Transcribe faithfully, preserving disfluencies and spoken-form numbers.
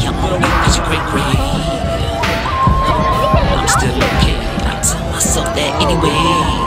I'm on you cause you're great, great. I'm still okay, I tell myself that anyway.